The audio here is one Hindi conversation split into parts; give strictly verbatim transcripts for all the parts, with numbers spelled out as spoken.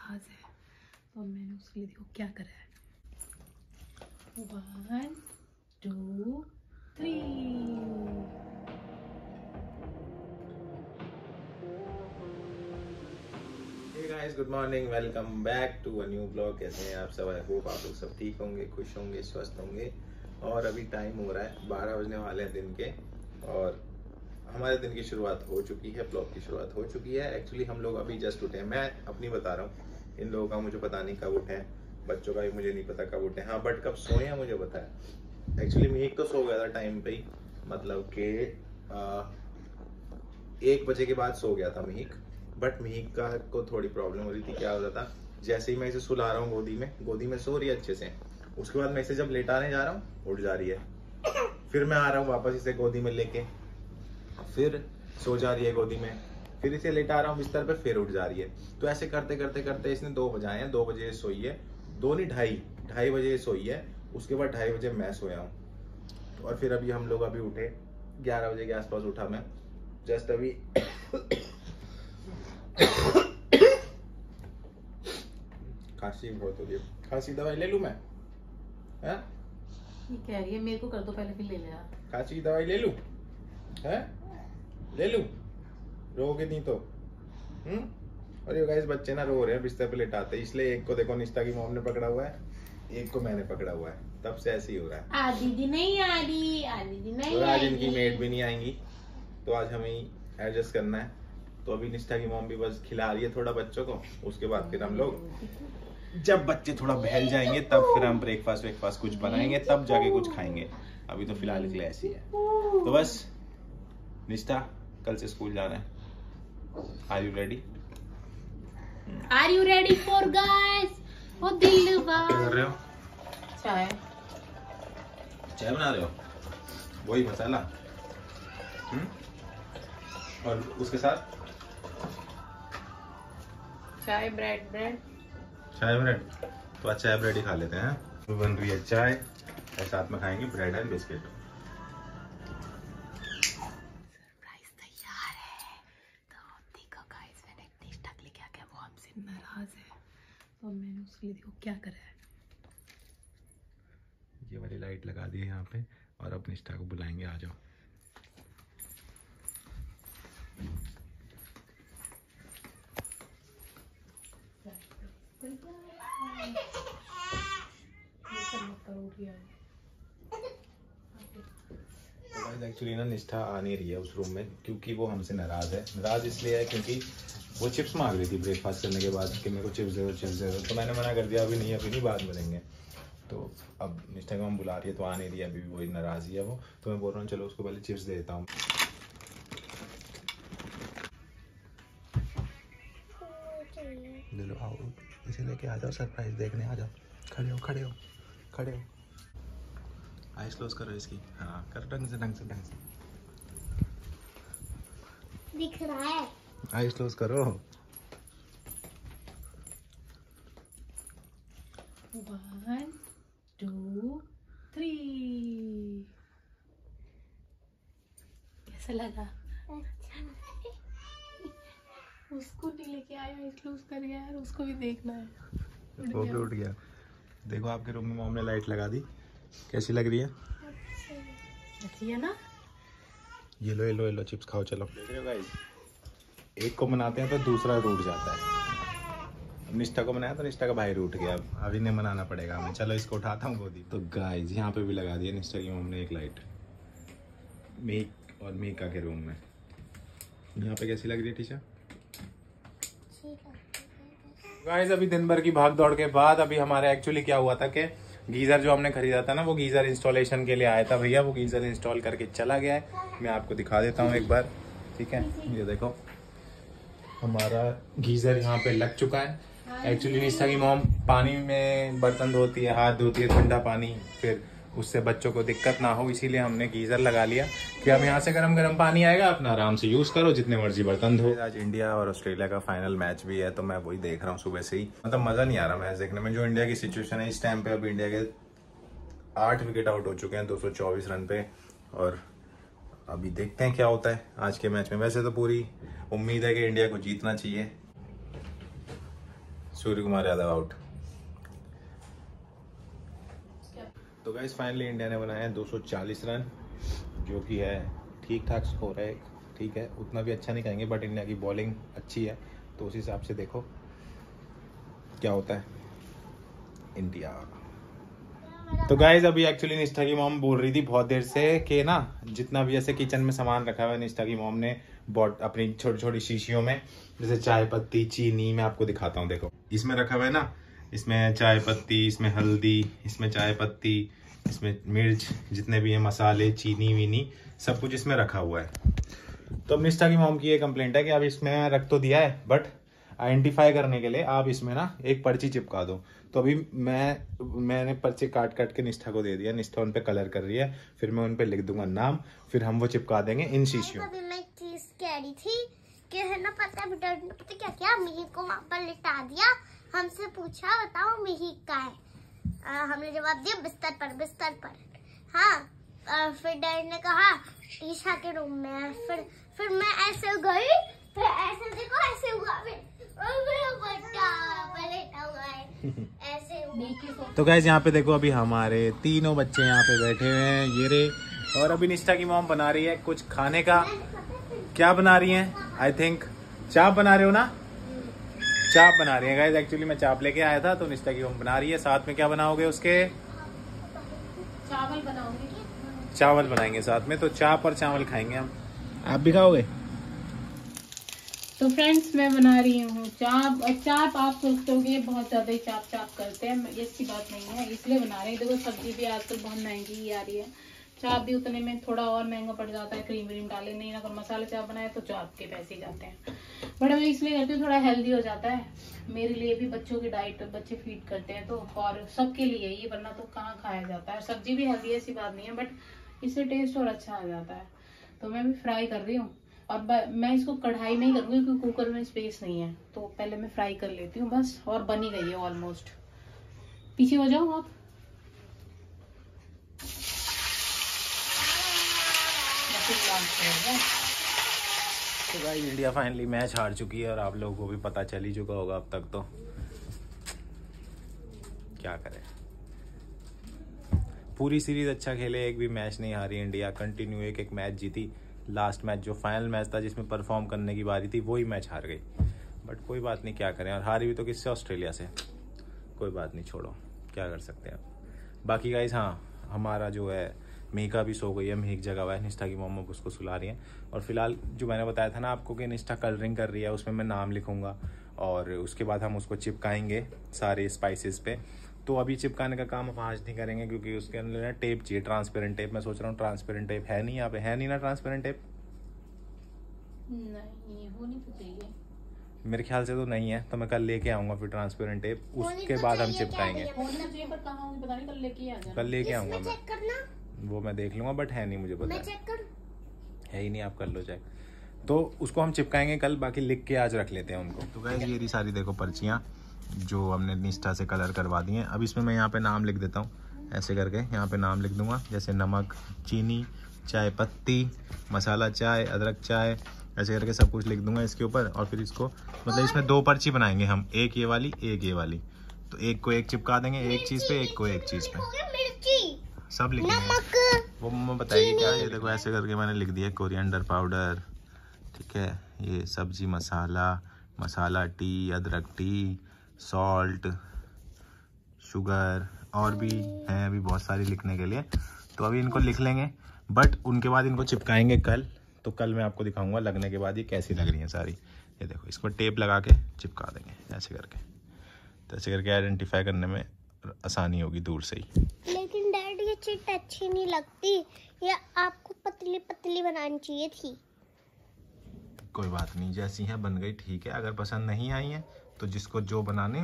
नाराज है, तो मैंने उसके लिए देखो क्या करा है। One two three. Hey guys, good morning, welcome back to a new blog. कैसे हैं आप सब? आई होप आप लोग सब ठीक होंगे, खुश होंगे, स्वस्थ होंगे। और अभी टाइम हो रहा है बारह बजने वाले हैं दिन के, और हमारे दिन की शुरुआत हो चुकी है, ब्लॉग की शुरुआत हो चुकी है। एक्चुअली हम लोग अभी जस्ट उठे हैं। मैं अपनी बता रहा हूँ, इन लोगों का मुझे पता नहीं कब उठे हैं, बच्चों का भी मुझे नहीं पता कब उठे हैं। हाँ, बट कब सोए हैं मुझे पता है। एक्चुअली मिहिक तो सो गया था टाइम पे ही, मतलब कि एक बजे के बाद सो गया था मिहिक। बट मिहिक का को थोड़ी प्रॉब्लम हो रही थी। क्या हो रहा था, जैसे ही मैं इसे सुला रहा हूँ गोदी में, गोदी में सो रही है अच्छे से, उसके बाद मैं इसे जब लेटाने जा रहा हूँ उठ जा रही है। फिर मैं आ रहा हूँ वापस इसे गोदी में लेके, फिर सो जा रही है गोदी में, फिर इसे लेटा रहा हूँ बिस्तर पे, फिर उठ जा रही है। तो ऐसे करते करते करते इसने दो बजाए हैं, दो बजे सोई है, दो नहीं ढाई ढाई बजे सोई है। उसके बाद ढाई बजे मैं सोया हूँ, और फिर अभी हम लोग अभी उठे, ग्यारह बजे के आसपास उठा मैं जस्ट अभी। खांसी बहुत हो रही है, खांसी दवाई ले लूं मैं? है ये कह रही है मेरे को कर दो पहले, फिर ले लेना। खांसी की दवाई ले लूं? है ले लूं? रोगे नहीं तो? हम्म और ये गाइस बच्चे ना रो रहे हैं बिस्तर पे लेटाते, इसलिए एक को देखो निष्ठा की मॉम ने पकड़ा हुआ है, एक को मैंने पकड़ा हुआ है, तब से ऐसे ही हो रहा है। आ दीदी नहीं आ रही, आ दीदी नहीं तो आज इनकी मेड भी नहीं आएंगी, तो आज हमें ही एडजस्ट करना है। तो अभी निष्ठा की मॉम भी बस खिला रही है थोड़ा बच्चों को, उसके बाद फिर हम लोग, जब बच्चे थोड़ा बहल जाएंगे तब फिर हम ब्रेकफास्ट ब्रेकफास्ट कुछ बनाएंगे, तब जाके कुछ खाएंगे। अभी तो फिलहाल के लिए ऐसी है। तो बस निष्ठा, कल से स्कूल जाना है। Are you ready? Are you ready for guys? ओ दिलवा, क्या कर रहे हो? चाय चाय बना रहे हो? वही मसाला? हम्म और उसके साथ चाय, ब्रेड ब्रेड चाय ब्रेड। तो आज चाय ब्रेड ही खा लेते हैं। तो बन रही है चाय और साथ में खाएंगे ब्रेड एंड बिस्किट। सरप्राइज तैयार है। तो देखो गाइस, मैंने निष्ठा के लिए क्या किया, वो हमसे नाराज है, तो मैंने उसके लिए देखो क्या करा है। ये वाली लाइट लगा दी है यहाँ पे, और अब निष्ठा को बुलाएंगे, आ जाओ। एक्चुअली ना निष्ठा आ नहीं रही है उस रूम में, क्योंकि वो हमसे नाराज है। नाराज इसलिए है क्योंकि वो चिप्स मांग रही थी ब्रेकफास्ट करने के बाद कि मेरे को चिप्स दे दो, चिप्स दे दो। तो मैंने मना कर दिया, अभी नहीं, अभी नहीं, बाद में देंगे। तो अब निष्ठा को हम बुला रही है तो आ नहीं रही है, अभी भी वही नाराज ही है वो। तो मैं बोल रहा हूँ चलो उसको पहले चिप्स दे देता हूँ। ले लो, आओ, इसे लेके आ जाओ, सरप्राइज देखने आ जाओ। खड़े हो खड़े हो खड़े हो। आइस क्लोज करो इसकी। हाँ करो, ढंग से ढंग से ढंग से दिख रहा है। आइस क्लोज करो। One two three. कैसा लगा? उसको नहीं लेके आया, क्लोज कर गया यार, उसको भी देखना है। वो भी उठ गया। देखो आपके रूम में मॉम ने लाइट लगा दी, कैसी लग रही है? अच्छी है ना? ये लो ये लो ये लो, चिप्स खाओ। चलो देख रहे हो गाइस, एक को मनाते हैं तो दूसरा रूठ जाता है। निष्ठा को मनाया तो निष्ठा का भाई रूठ गया, अब अभी नहीं मनाना पड़ेगा हमें। चलो इसको उठाता हूँ गोदी। तो गाइस यहाँ पे भी लगा दिया निष्ठा की मॉम ने एक लाइट, मीक और मीका के रूम में। यहाँ पे कैसी लग रही है टीचर? गाइस अभी दिन भर की भाग दौड़ के बाद अभी हमारे एक्चुअली क्या हुआ था कि गीजर जो हमने खरीदा था ना, वो गीजर इंस्टॉलेशन के लिए आया था भैया, वो गीजर इंस्टॉल करके चला गया है। मैं आपको दिखा देता हूँ एक बार, ठीक है? ये देखो हमारा गीजर यहाँ पे लग चुका है। एक्चुअली निष्ठा की मॉम पानी में बर्तन धोती है, हाथ धोती है, ठंडा पानी, फिर उससे बच्चों को दिक्कत ना हो, इसीलिए हमने गीजर लगा लिया कि अब यहाँ से गर्म गर्म पानी आएगा, अपना आराम से यूज करो, जितने मर्जी बर्तन धो। आज इंडिया और ऑस्ट्रेलिया का फाइनल मैच भी है, तो मैं वही देख रहा हूँ सुबह से ही। मतलब मजा नहीं आ रहा मैच देखने में। जो इंडिया की सिचुएशन है इस टाइम पे, अब इंडिया के आठ विकेट आउट हो चुके हैं दो सौ चौबीस रन पे, और अभी देखते हैं क्या होता है आज के मैच में। वैसे तो पूरी उम्मीद है कि इंडिया को जीतना चाहिए, सूर्य कुमार यादव आउट। तो गाइस फाइनली इंडिया ने बनाया है दो सौ चालीस रन, जो कि है ठीक ठाक स्कोर है, ठीक है, उतना भी अच्छा नहीं कहेंगे, बट इंडिया की बॉलिंग अच्छी है, तो उस हिसाब से देखो क्या होता है इंडिया। तो गाइज अभी एक्चुअली निष्ठा की मॉम बोल रही थी बहुत देर से कि ना जितना भी ऐसे किचन में सामान रखा हुआ है निष्ठा की मॉम ने बहुत अपनी छोटी छोटी शीशियों में, जैसे चाय पत्ती, चीनी, मैं आपको दिखाता हूँ, देखो इसमें रखा हुआ है ना, इसमें चाय पत्ती, इसमें हल्दी, इसमें चाय पत्ती, इसमें मिर्च, जितने भी है मसाले, चीनी वीनी, सब कुछ इसमें रखा हुआ है। तो अब निष्ठा की मॉम की ये कंप्लेंट है कि अब इसमें रख तो दिया है, बट आइडेंटिफाई करने के लिए आप इसमें ना एक पर्ची चिपका दो। तो अभी मैं मैंने पर्ची काट काट के निष्ठा को दे दिया, निष्ठा उन पे कलर कर रही है, फिर मैं उन पे लिख दूंगा नाम, फिर हम वो चिपका देंगे इन शीशियों। अभी मैं एक चीज कह रही थी कि है ना, पता है बेटा तो क्या क्या मिही को वहाँ पर लिटा दिया, हमसे पूछा बताओ मिही का है, आ, हमने जवाब दिया बिस्तर पर बिस्तर पर। हाँ, आ, फिर डैड ने कहा ईशा के रूम में है, फिर फिर मैं ऐसे गई, फिर ऐसे देखो ऐसे हुआ, फिर ऐसे। तो गाइस यहाँ पे देखो अभी हमारे तीनों बच्चे यहाँ पे बैठे हुए हैं, ये रे, और अभी निष्ठा की मॉम बना रही है कुछ खाने का। क्या बना रही है? आई थिंक चाप बना रहे हो ना, चाप बना रही है गाइस। एक्चुअली मैं चाप लेके आया था, तो निष्ठा की मॉम बना रही है। साथ में क्या बनाओगे उसके? चावल बनाओगे? चावल बनाएंगे साथ में, तो चाप और चावल खाएंगे हम। आप भी खाओगे? तो फ्रेंड्स मैं बना रही हूँ चाप। चाप आप सोचते हो कि बहुत ज्यादा ही चाप चाप करते हैं, ये अच्छी बात नहीं है, इसलिए बना रहे हैं। देखो सब्जी भी आजकल बहुत महंगी ही आ रही है, चाप भी उतने में थोड़ा और महंगा पड़ जाता है, क्रीम व्रीम डाले नहीं, अगर मसाले चाप बनाए तो चाप के पैसे जाते हैं। बट मैं इसलिए करती हूँ थोड़ा हेल्दी हो जाता है मेरे लिए भी, बच्चों की डाइट बच्चे फीड करते हैं तो, और सबके लिए ये, वरना तो कहाँ खाया जाता है। सब्जी भी हेल्दी है, ऐसी बात नहीं है, बट इससे टेस्ट और अच्छा आ जाता है। तो मैं भी फ्राई कर रही हूँ, और मैं इसको कढ़ाई में ही करूँगी क्योंकि कुकर में स्पेस नहीं है, तो पहले मैं फ्राई कर लेती हूँ बस। और बनी गई है ऑलमोस्ट। पीछे हो जाओ आप। तो गाइस इंडिया फाइनली मैच हार चुकी है, और आप लोगों को भी पता चल ही चुका होगा अब तक, तो क्या करें, पूरी सीरीज अच्छा खेले, एक भी मैच नहीं हारी इंडिया, कंटिन्यू एक एक मैच जीती। लास्ट मैच जो फाइनल मैच था जिसमें परफॉर्म करने की बारी थी, वही मैच हार गई, बट कोई बात नहीं, क्या करें, और हारी भी तो किससे? ऑस्ट्रेलिया से। कोई बात नहीं, छोड़ो, क्या कर सकते हैं। बाकी गाइस हाँ, हमारा जो है मीका भी सो गई है, मीक जगह हुआ है, निष्ठा की मम्मा उसको सुला रही है। और फिलहाल जो मैंने बताया था ना आपको कि निष्ठा कलरिंग कर रही है, उसमें मैं नाम लिखूंगा, और उसके बाद हम उसको चिपकाएंगे सारे स्पाइसेस पे। तो अभी चिपकाने का काम हम आज नहीं करेंगे, क्योंकि उसके अंदर ना टेप चाहिए, ट्रांसपेरेंट टेप। मैं सोच रहा हूँ ट्रांसपेरेंट टेप है नहीं यहाँ पे, है नहीं ना ट्रांसपेरेंट टेप? नहीं, होनी तो चाहिए, मेरे ख्याल से तो नहीं है, तो मैं कल लेके आऊंगा फिर ट्रांसपेरेंट टेप, उसके बाद हम चिपकाएंगे। होना चाहिए पर कहाँ होगी पता नहीं, कल लेके आ जाना। कल लेके आऊंगा मैं, वो मैं देख लूंगा, बट है नहीं, मुझे पता है है ही नहीं, आप कर लो चेक। तो उसको हम चिपकाएंगे कल, बाकी लिख के आज रख लेते हैं उनको। तो गाइस ये रही सारी देखो पर्चियाँ जो हमने निष्ठा से कलर करवा दी हैं। अब इसमें मैं यहाँ पे नाम लिख देता हूँ, ऐसे करके यहाँ पे नाम लिख दूंगा, जैसे नमक, चीनी, चाय पत्ती, मसाला चाय, अदरक चाय, ऐसे करके सब कुछ लिख दूंगा इसके ऊपर। और फिर इसको मतलब इसमें दो पर्ची बनाएंगे हम, एक ये वाली, एक ये वाली, तो एक को एक चिपका देंगे एक चीज़ पे, एक को एक चीज़ पे, सब लिखेंगे। वो मम्मा बताएगी क्या। ये देखो ऐसे करके मैंने लिख दिया, कोरिएंडर पाउडर, ठीक है, ये सब्जी मसाला, मसाला टी, अदरक टी, सॉल्ट, शुगर, और भी हैं अभी बहुत सारी लिखने के लिए। तो अभी इनको लिख लेंगे, बट उनके बाद इनको चिपकाएंगे कल। तो कल मैं आपको दिखाऊंगा लगने के बाद ये कैसी लग रही हैं सारी। ये देखो, इसको टेप लगा के चिपका देंगे ऐसे करके, तो ऐसे करके आइडेंटिफाई करने में आसानी होगी दूर से ही। लेकिन डैड ये चिट अच्छी नहीं लगती, ये आपको पतली पतली बनानी चाहिए थी। कोई बात नहीं, जैसी है बन गई ठीक है। अगर पसंद नहीं आई है तो जिसको जो बनाने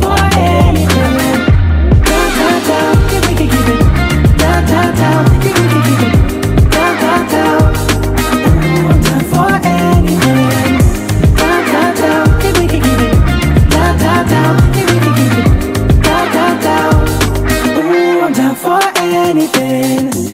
हो